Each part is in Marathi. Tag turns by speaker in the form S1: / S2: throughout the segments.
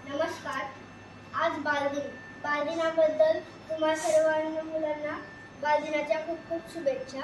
S1: नमस्कार. आज बालदिन. बालदिनाबद्दल तुम्हा सर्वांना मुलांना बालदिनाच्या खूप खूप शुभेच्छा.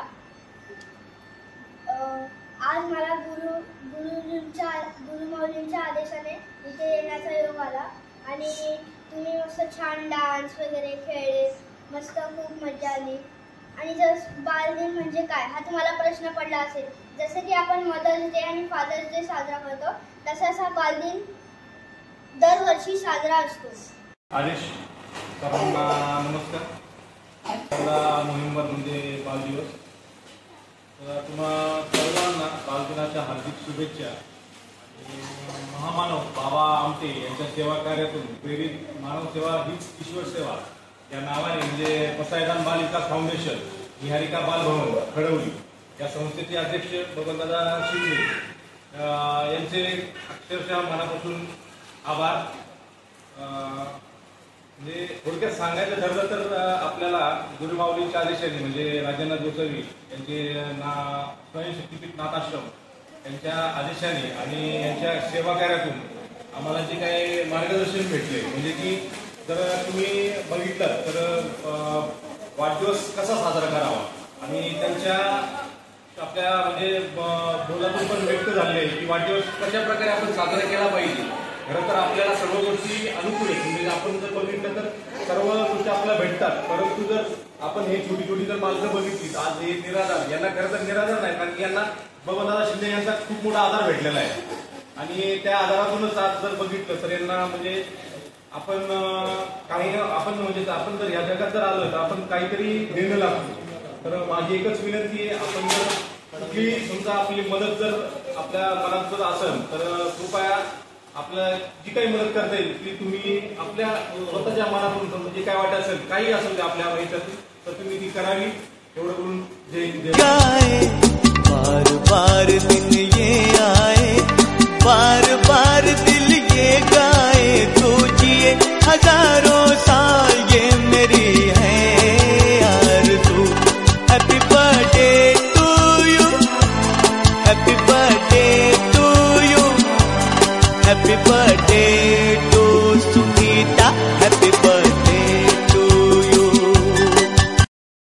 S1: आज मला गुरुमाऊलींच्या आदेशाने इथे येण्याचा योग आला आणि तुम्ही मस्त छान डान्स वगैरे खेळले, मस्त खूप मजा आली. आणि जर बालदिन म्हणजे काय हा तुम्हाला प्रश्न पडला असेल, जसं की आपण मदर्स डे आणि फादर्स डे साजरा करतो तसाच हा बालदिन दरवर्षी साजरा असतो.
S2: आदेश सर्वांना नमस्कार. पहिला नोव्हेंबर म्हणजे बालदिवस. तर तुम्हा सर्वांना बालदिनाच्या हार्दिक शुभेच्छा. महामानव बाबा आमटे यांच्या सेवा कार्यातून प्रेरित मानवसेवा हीच ईश्वर सेवा या नावाने म्हणजे पसायदान बाल विकास फाउंडेशन, निहारिका बाल भवन खडवली या संस्थेचे अध्यक्ष बबनदादा शिंदे यांचे अक्षरशः मनापासून आभार. म्हणजे थोडक्यात सांगायचं ठरलं तर आपल्याला गुरुमाऊलींच्या आदेशाने म्हणजे राजेंद्र गोसावी यांचे स्वयंशक्तीपीठ नाथाश्रम यांच्या आदेशाने आणि यांच्या सेवा कार्यातून आम्हाला जे काही मार्गदर्शन भेटले, म्हणजे की जर तुम्ही बघितलं तर वाढदिवस कसा साजरा करावा आणि त्यांच्या आपल्या म्हणजे बोलातून पण व्यक्त झाले की वाढदिवस कशा प्रकारे आपण साजरा केला पाहिजे. खरं तर आपल्याला सर्व गोष्टी अनुकूल आहेत. म्हणजे आपण जर बघितलं तर सर्व गोष्टी आपल्याला भेटतात, परंतु जर आपण हे छोटी छोटी जर माणसं बघितली आज हे निराधार, यांना खरं तर निराधार नाही, कारण की यांना बबनदादा शिंदे यांचा खूप मोठा आधार भेटलेला आहे आणि त्या आधारातूनच आज जर बघितलं तर यांना म्हणजे आपण काही म्हणजे आपण जर या जगात जर आलो तर आपण काहीतरी देणं लागतो. तर माझी एकच विनंती आहे, आपण जर कुठली समजा आपली मदत जर आपल्या मनात जर असेल तर कृपया आपल्या जी काही मदत करता येईल ती तुम्ही आपल्या स्वतःच्या मनातून समजा जे काय वाटत असेल काही असेल ते आपल्या ह्याच्यातून तर तुम्ही ती करावी. एवढं बोलून
S3: बार बार दिन ये आए, बार बार दिल ये गाए, तू जिए हजारों साल ये मेरी है आरज़ू. Happy birthday to you, happy birthday to you, happy birthday to